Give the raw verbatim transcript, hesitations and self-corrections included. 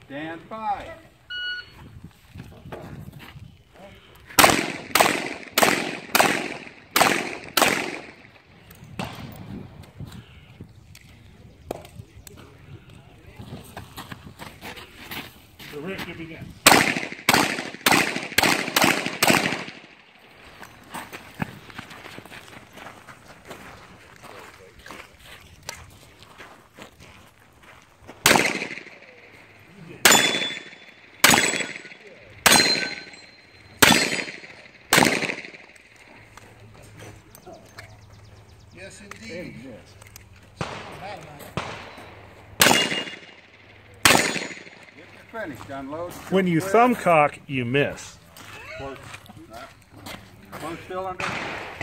Stand by. So Rick, you begin. Yes, indeed. Yes. Finished. Unload. When you thumb cock, you miss. Close. Close cylinder.